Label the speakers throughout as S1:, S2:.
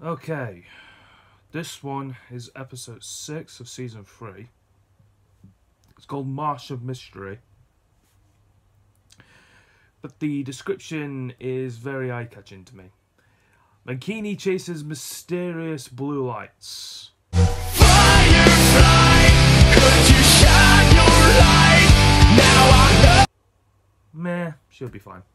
S1: Okay, this one is episode 6 of season 3. It's called Marsh of Mystery. But the description is very eye-catching to me. Mankini chases mysterious blue lights.
S2: Firefly, could you shine your light? Now I know.
S1: Meh, she'll be fine.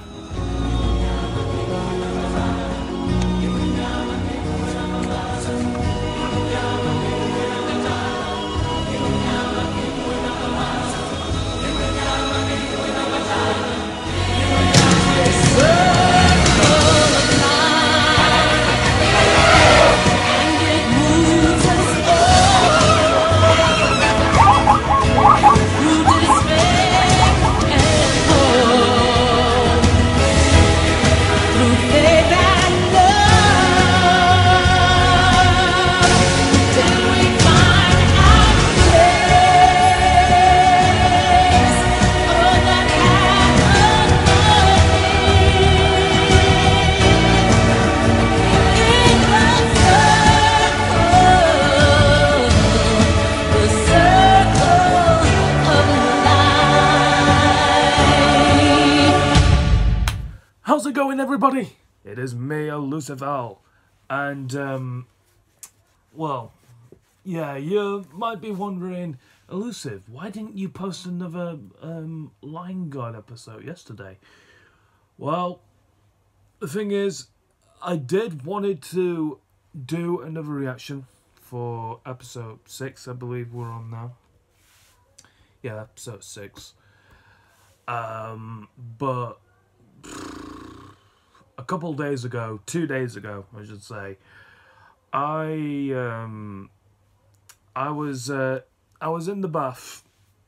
S1: How's it going, everybody? It is me, Lucifer, and well, yeah, you might be wondering, Elusive, why didn't you post another Lion God episode yesterday? Well, the thing is, I did wanted to do another reaction for episode 6, I believe we're on now. Yeah, episode 6. But a couple days ago, 2 days ago, I should say, I was in the bath,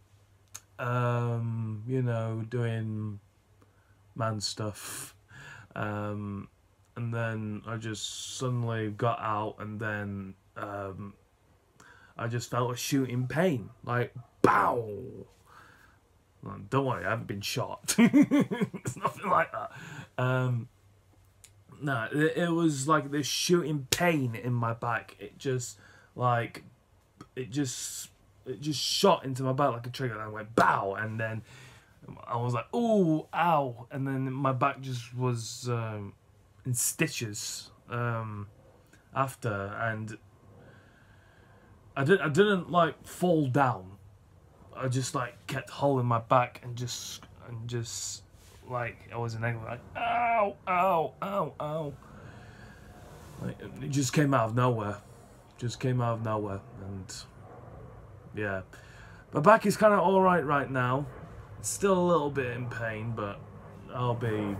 S1: you know, doing man stuff, and then I just suddenly got out, and then I just felt a shooting pain, like bow. Don't worry, I haven't been shot. It's nothing like that. No, it was like this shooting pain in my back. It just shot into my back like a trigger, and I went bow, and then I was like, ooh, ow, and then my back just was in stitches after, and I didn't like fall down. I just like kept holding my back and just like I was in agony, like ow, ow, ow, ow. Like, it just came out of nowhere. And yeah, my back is kind of all right now. It's still a little bit in pain, but I'll be.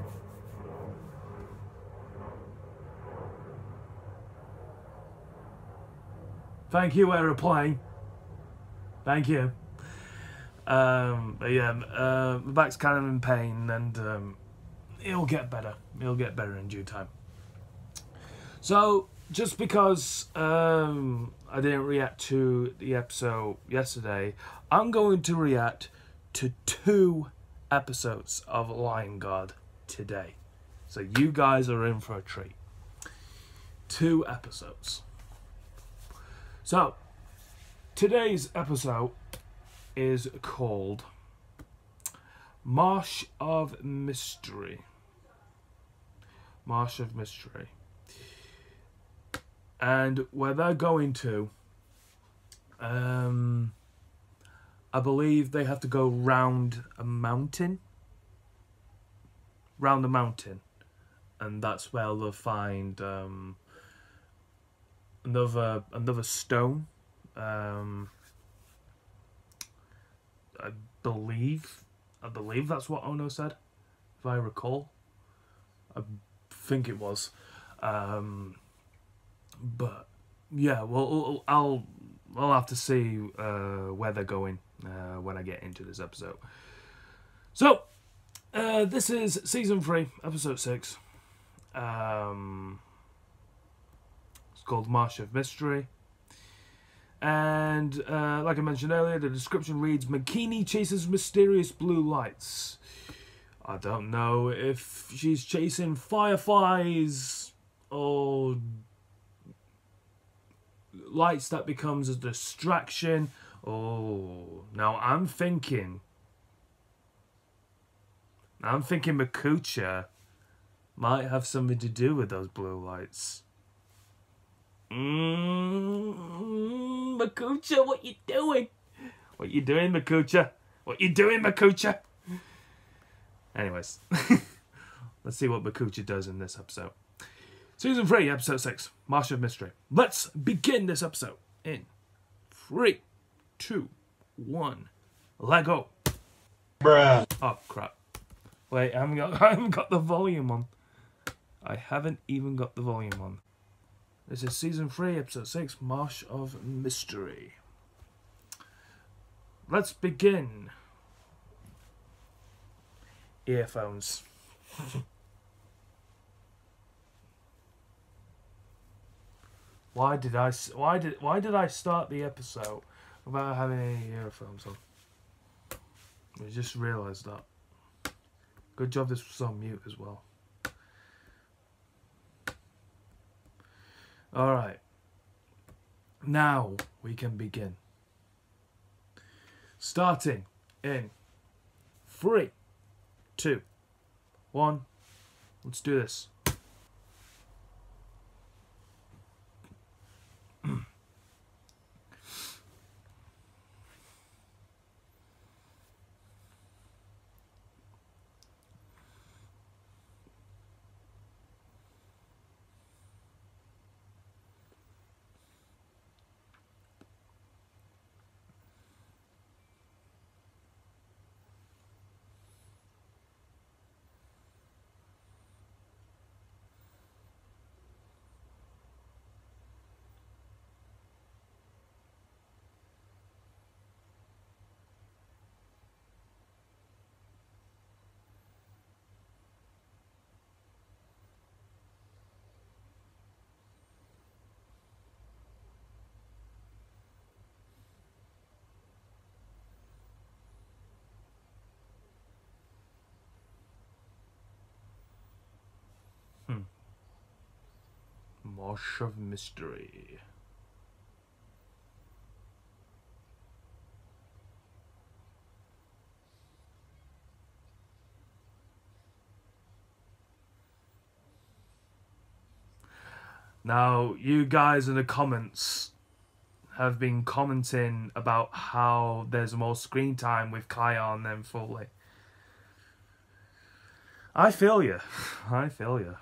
S1: Thank you, aeroplane. Thank you. But yeah, my back's kind of in pain, and it'll get better. It'll get better in due time. So, just because I didn't react to the episode yesterday, I'm going to react to 2 episodes of Lion God today. So you guys are in for a treat. 2 episodes. So, today's episode is called Marsh of Mystery. Marsh of Mystery. And where they're going to, I believe they have to go round a mountain. Round a mountain. And that's where they'll find another stone. I believe that's what Ono said, if I recall. I think it was. But yeah, well, I'll have to see where they're going when I get into this episode. So, this is season 3, episode 6. It's called Marsh of Mystery. And like I mentioned earlier, the description reads, Mankini chases mysterious blue lights. I don't know if she's chasing fireflies or lights that becomes a distraction. Oh, now I'm thinking Makucha might have something to do with those blue lights. Makucha, what you doing? What you doing, Makucha? What you doing, Makucha? Anyways, let's see what Makucha does in this episode. Season 3, Episode 6, Marsh of Mystery. Let's begin this episode in 3, 2, 1, let go.
S2: Bruh.
S1: Oh, crap. Wait, I haven't got the volume on. I haven't even got the volume on. This is Season 3, Episode 6, Marsh of Mystery. Let's begin. Earphones. Why did I start the episode without having any earphones on? I just realised that. Good job this was on mute as well. Alright. Now we can begin. Starting in 3, 2, 1. Let's do this. Marsh of Mystery. Now, you guys in the comments have been commenting about how there's more screen time with Kion than Foley. I feel you. I feel you.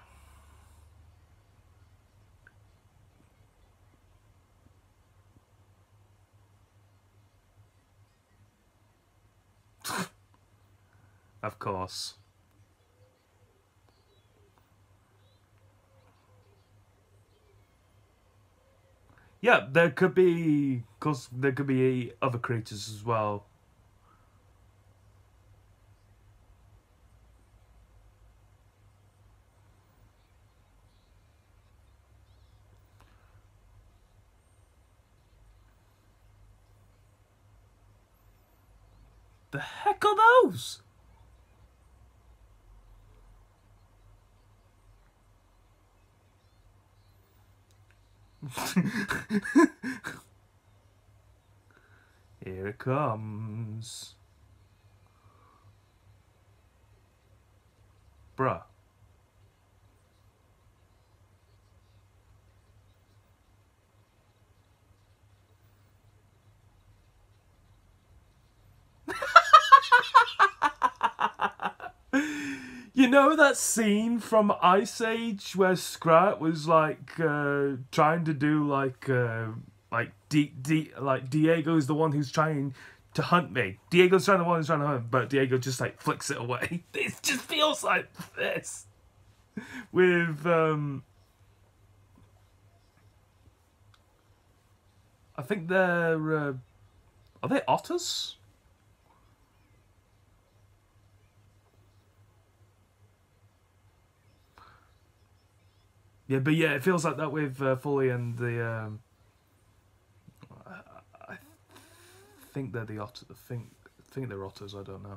S1: Of course. Yeah, there could be, cause there could be other creatures as well. The heck are those? Here it comes. Bruh. You know that scene from Ice Age where Scrat was like trying to do like Diego's the one who's trying to hunt me. Diego's trying to hunt, but Diego just like flicks it away. It just feels like this with I think they're are they otters? Yeah, but yeah, it feels like that with Foley and the. I think they're the otters. I think they're otters. I don't know.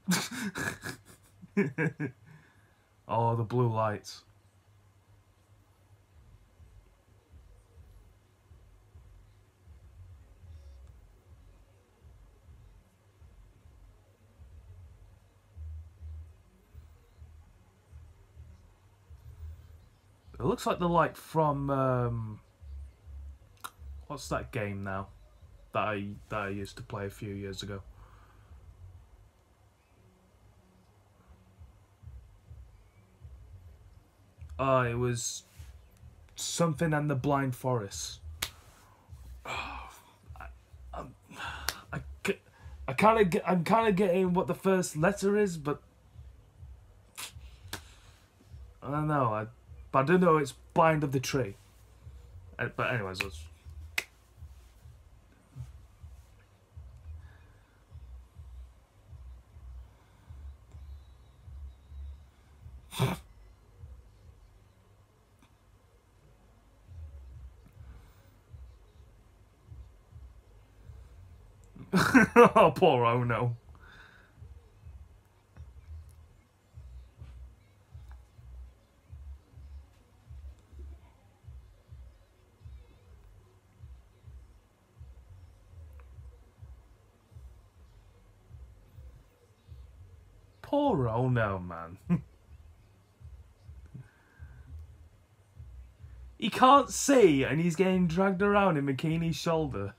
S1: Oh, the blue lights. It looks like the light from what's that game now that I used to play a few years ago. Oh, it was something and the Blind Forest. I'm kind of getting what the first letter is, but I don't know. But I do know it's Blind of the Tree. But anyways, let's. Oh, poor Ono. Poor Ono, man. He can't see, and he's getting dragged around in Mankini's shoulder.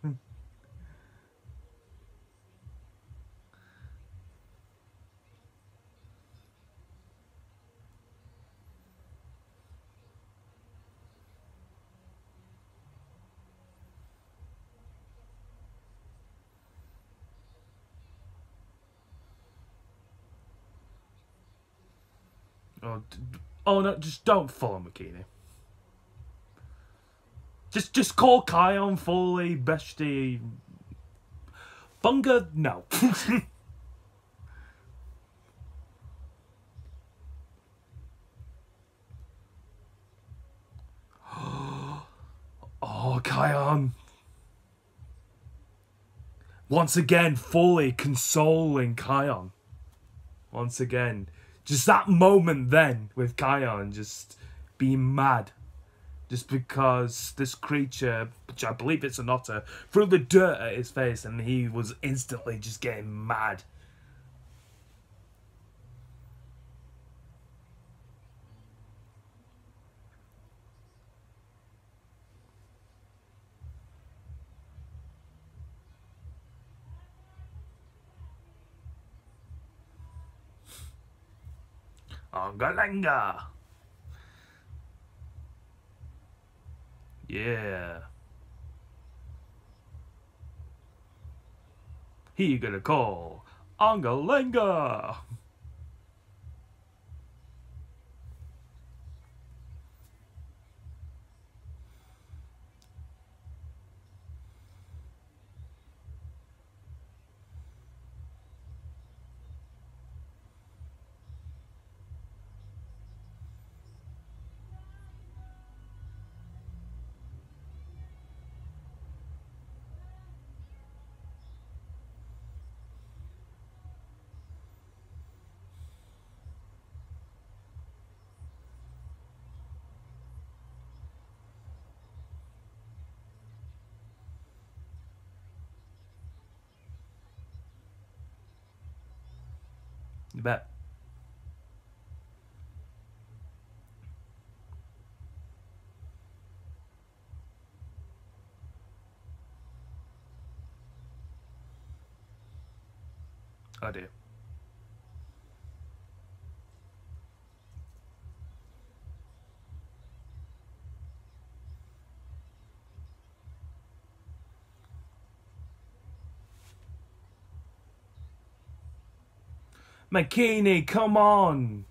S1: Oh no! Just don't follow Mankini. Just call Kion fully bestie. Bunga, no. Oh, Kion. Once again, fully consoling Kion. Once again. Just that moment then with Kion just being mad. Just because this creature, which I believe it's an otter, threw the dirt at his face and he was instantly just getting mad. Ongalenga! Yeah. He gonna call Ongalenga! You bet. Oh dear. Mankini, come on!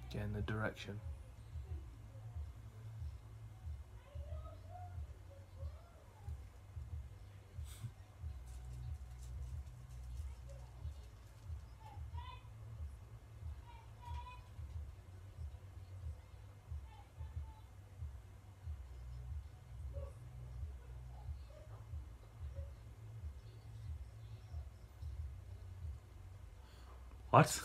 S1: Getting the direction. What?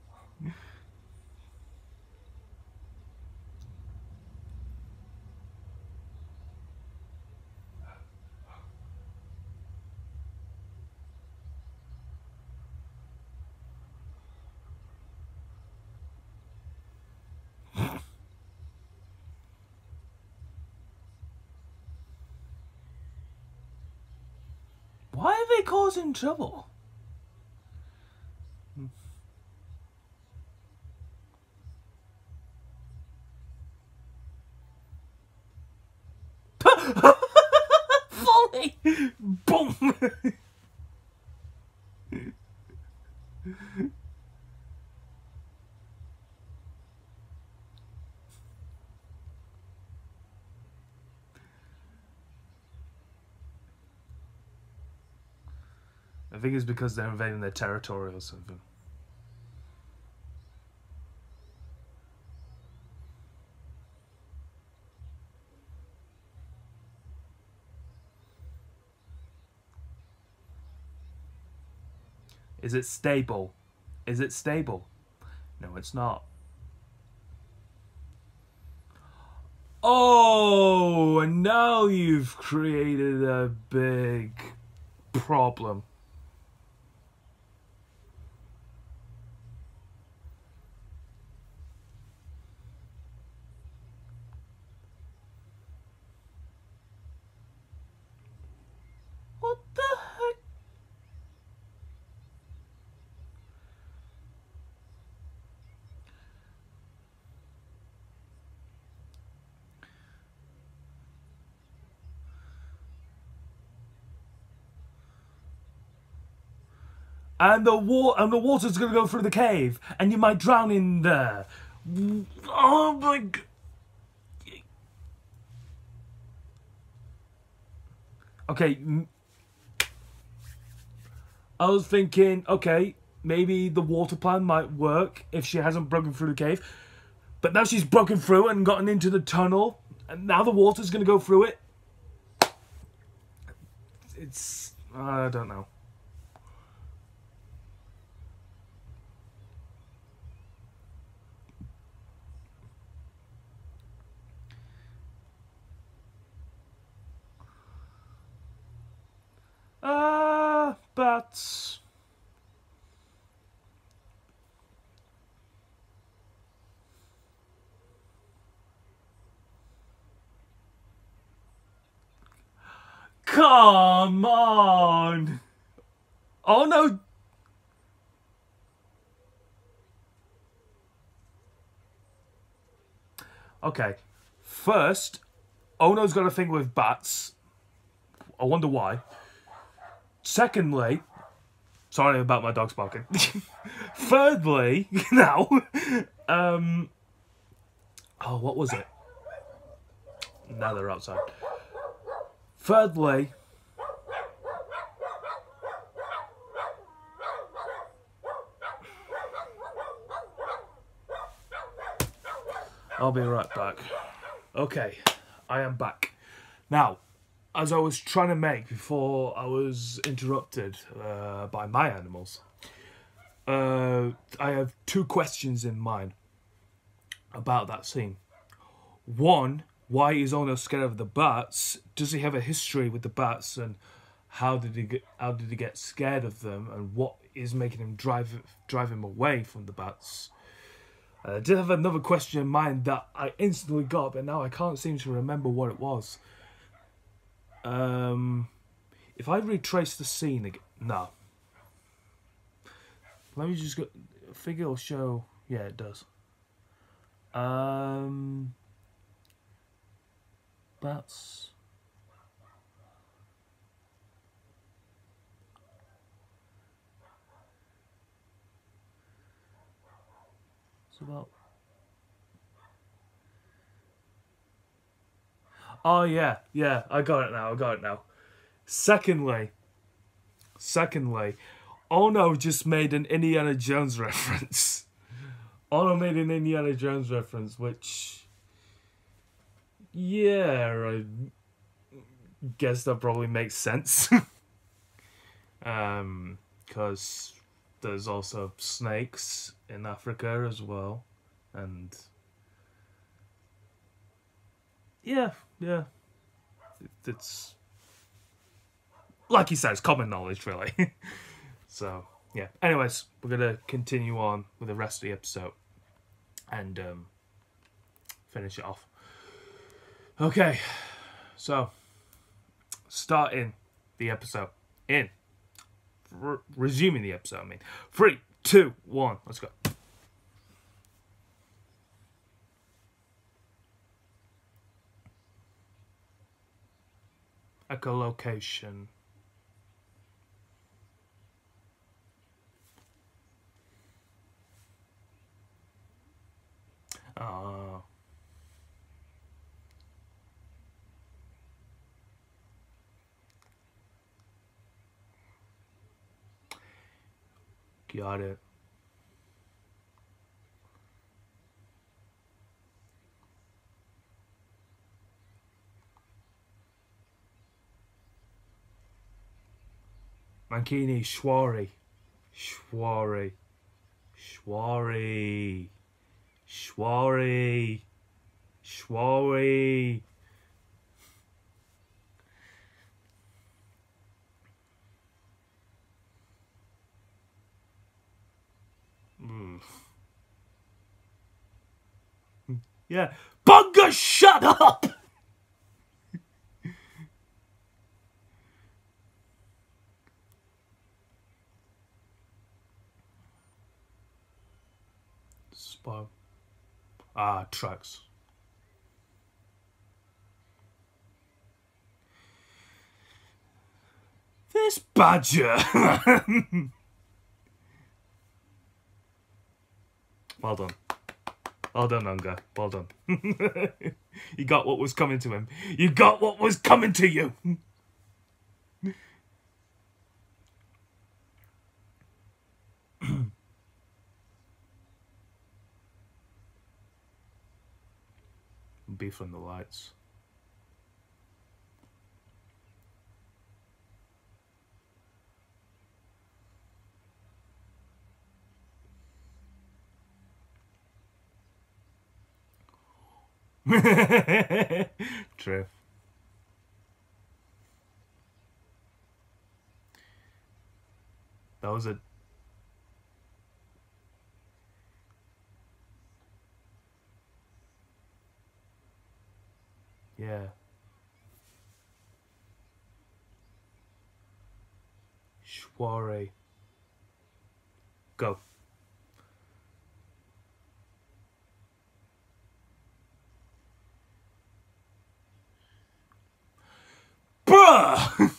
S1: Why are they causing trouble? Volley! Boom! I think it's because they're invading their territory or something. Is it stable? Is it stable? No, it's not. Oh, and now you've created a big problem. What the heck? And the water's gonna go through the cave, and you might drown in there. Oh my god. Okay, I was thinking, okay, maybe the water plan might work if she hasn't broken through the cave. But now she's broken through and gotten into the tunnel, and now the water's gonna go through it. It's... I don't know. But... Come on! Oh no! Okay. First, Ono's got a thing with bats. I wonder why. Secondly, sorry about my dog's barking. Thirdly, now, oh, what was it? Now they're outside. Thirdly, I'll be right back. Okay, I am back. Now, as I was trying to make before I was interrupted by my animals, I have two questions in mind about that scene. One, why is Ono scared of the bats? Does he have a history with the bats, and how did he get scared of them, and what is making him drive him away from the bats? I did have another question in mind that I instantly got, but now I can't seem to remember what it was. If I retrace the scene again, no. Let me just go. I think it'll show. Yeah, it does. Bats. It's about Oh yeah, yeah, I got it now. I got it now. Secondly, Ono just made an Indiana Jones reference. Ono made an Indiana Jones reference, which, yeah, I guess that probably makes sense. Because there's also snakes in Africa as well, and yeah, it's like you said, it's common knowledge, really. So yeah. Anyways, we're gonna continue on with the rest of the episode and finish it off. Okay, so starting the episode in resuming the episode. I mean, 3, 2, 1, let's go. Echolocation. Got it. Mankini, Schwari. Schwari. Schwari. Schwari. Schwari. Yeah. Bunga, shut up! Spot. Ah, trucks. This badger. Well done. Well done, Unga. Well done. You got what was coming to him. You got what was coming to you. Be from the lights. True. That was a... Yeah. Schwari. Go. Bruh!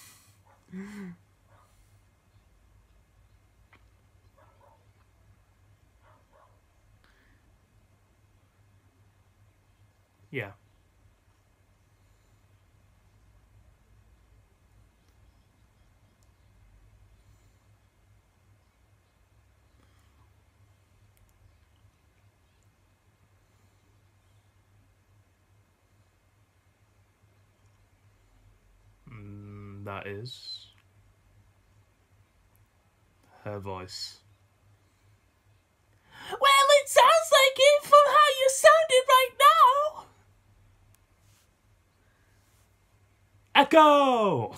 S1: Yeah. That is her voice. Well, it sounds like it from how you sounded right now. Echo!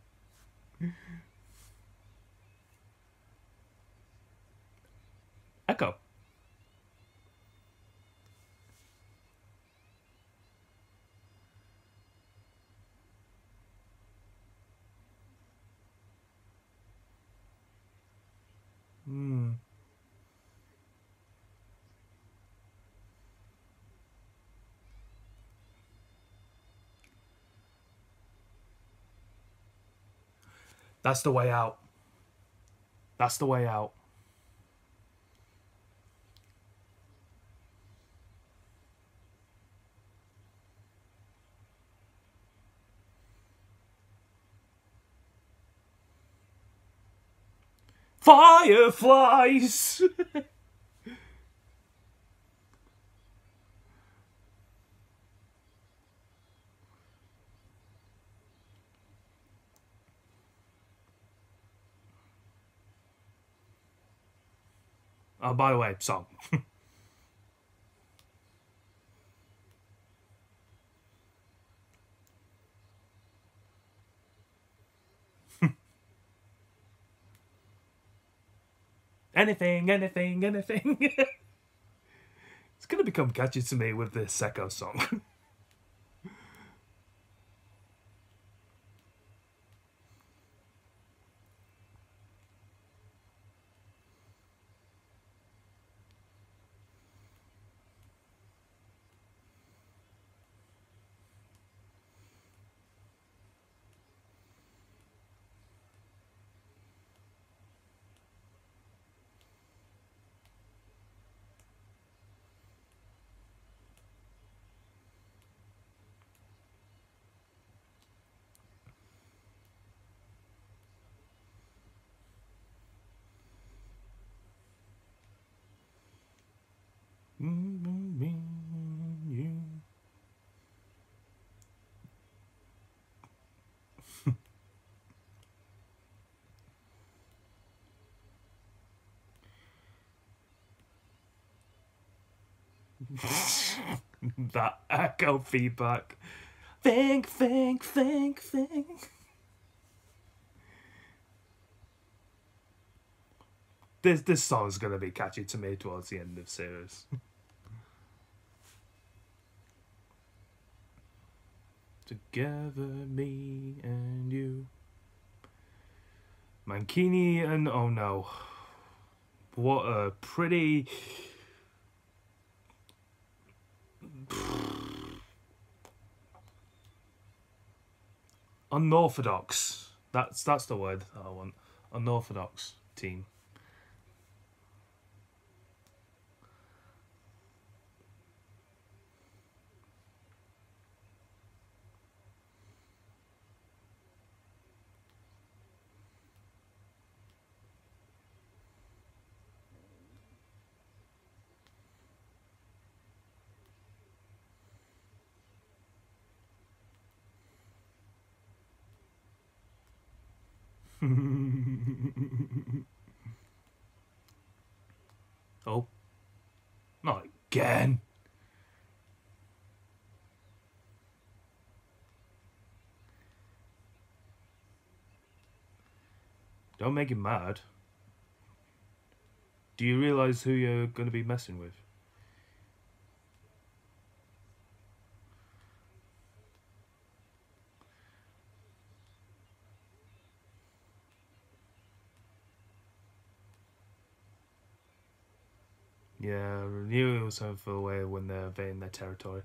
S1: Echo. That's the way out. That's the way out. Fireflies! Oh, by the way, song. Anything. It's gonna become catchy to me with this Secco song. That echo feedback. Think. This song's gonna be catchy to me towards the end of series. Together, me and you. Mankini and oh no. What a pretty unorthodox. That's the word I want. Unorthodox team. Oh, not again. Don't make him mad. Do you realise who you're going to be messing with? Yeah, I knew it was something for the way when they're invading their territory.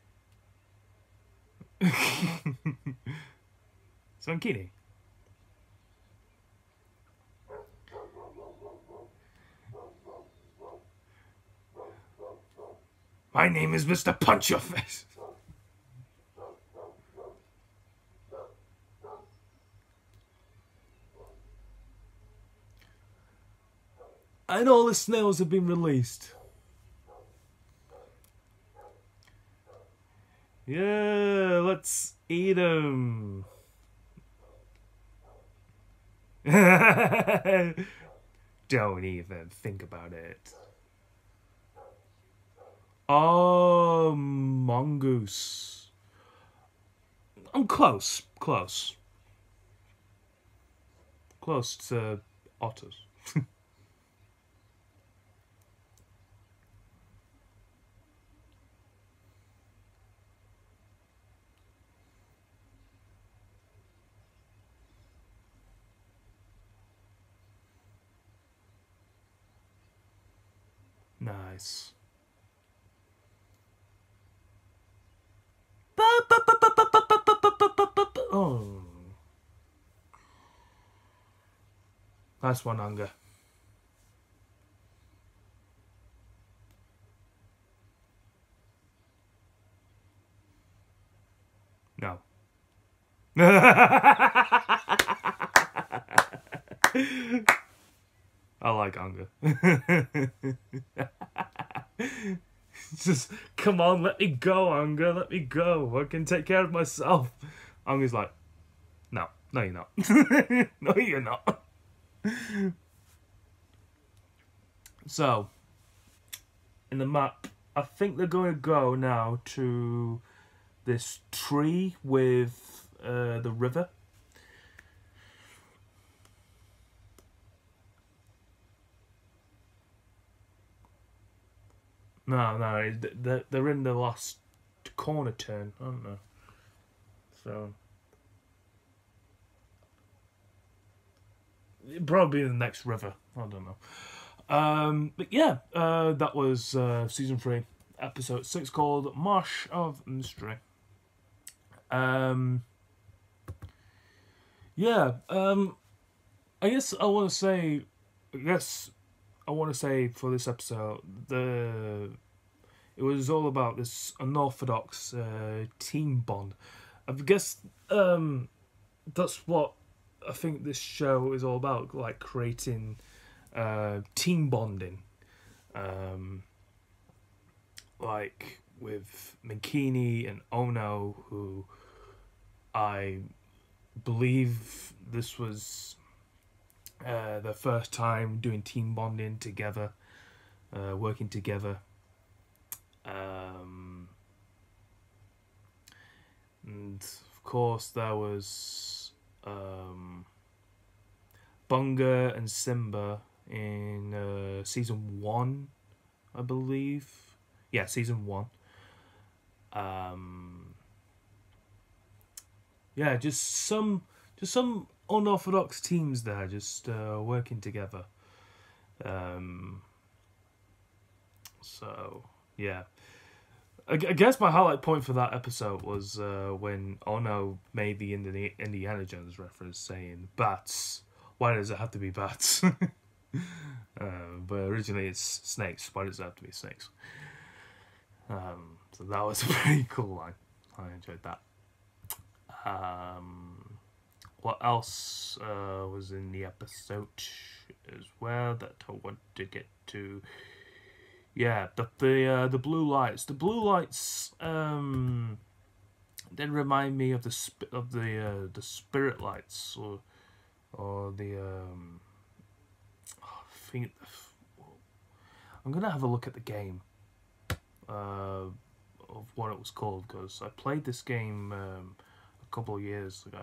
S1: So, Mankini. My name is Mr. Punch Your Face. And all the snails have been released. Yeah, let's eat them. Don't even think about it. Oh, mongoose. I'm close. Close to otters. Nice. Oh. Nice one, Unger. No. I like Unger. Just, come on, let me go, Unger, let me go. I can take care of myself. Unger's like, no, you're not. No, you're not. So, in the map, I think they're going to go now to this tree with the river. No, they're in the last corner turn, aren't they? So, it'll probably be the next river. I don't know. But yeah, that was season 3, episode 6, called Marsh of Mystery. Yeah. I guess I want to say for this episode, it was all about this unorthodox team bond. I guess that's what I think this show is all about, like creating team bonding. Like with Mankini and Ono, who I believe this was their first time doing team bonding together, working together. And of course there was Bunga and Simba in season 1, I believe. Yeah, season 1. Yeah, just some unorthodox teams there, just working together. So yeah, I guess my highlight point for that episode was when Ono made the Indiana Jones reference, saying bats. Why does it have to be bats? But originally it's snakes. Why does it have to be snakes? So that was a pretty cool line. I enjoyed that. What else was in the episode as well that I want to get to? Yeah, the blue lights. The blue lights then remind me of the spirit lights, or the I think I'm gonna have a look at the game of what it was called, because I played this game a couple of years ago.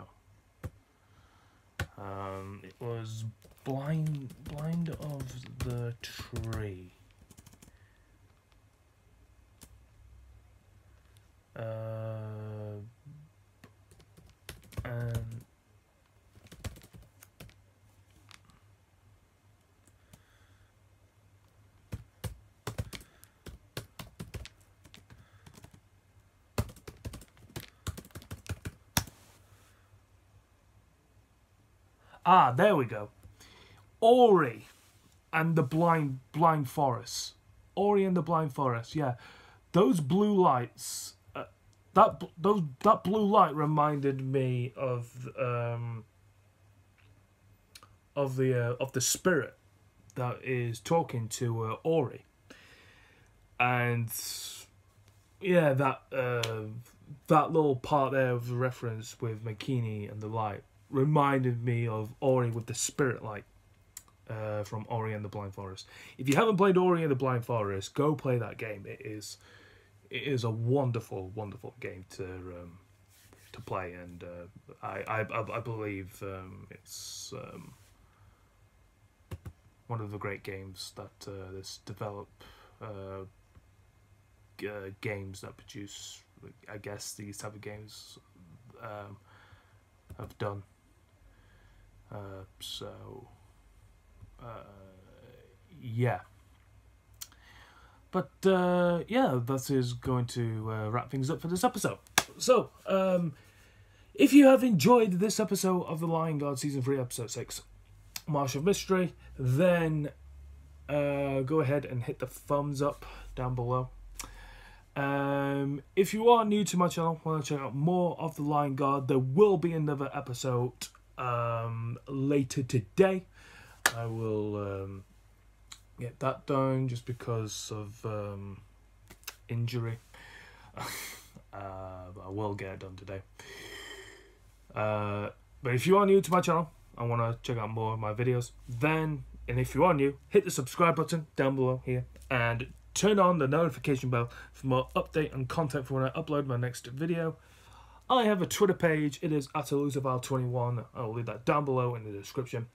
S1: It was Blind of the Tree. And there we go. Ori and the Blind Forest. Ori and the Blind Forest. Yeah, those blue lights. That blue light reminded me of the spirit that is talking to Ori, and yeah, that little part there of the reference with Mankini and the light reminded me of Ori with the spirit light from Ori and the Blind Forest. If you haven't played Ori and the Blind Forest, go play that game. It is a wonderful game to play, and I believe it's one of the great games that this games that produce, I guess, these type of games have done. Yeah. But yeah, that is going to wrap things up for this episode. So, if you have enjoyed this episode of The Lion Guard Season 3, Episode 6, Marsh of Mystery, then go ahead and hit the thumbs up down below. If you are new to my channel, want to check out more of The Lion Guard, there will be another episode later today. I will get that done just because of injury. But I will get it done today. But if you are new to my channel and want to check out more of my videos, and if you are new, hit the subscribe button down below here and turn on the notification bell for more update and content for when I upload my next video. I have a Twitter page. It is @elusiveile21. I'll leave that down below in the description.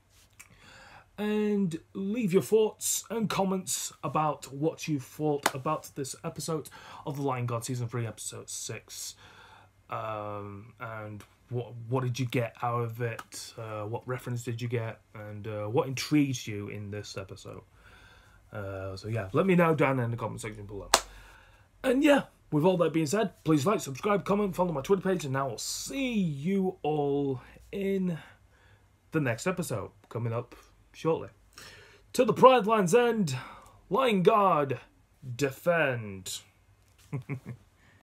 S1: And leave your thoughts and comments about what you thought about this episode of The Lion God Season 3, Episode 6. And what did you get out of it? What reference did you get? And what intrigued you in this episode? So yeah, let me know down in the comment section below. And yeah, with all that being said, please like, subscribe, comment, follow my Twitter page, and I will see you all in the next episode coming up shortly. To the Pride Land's End, Lion Guard, defend.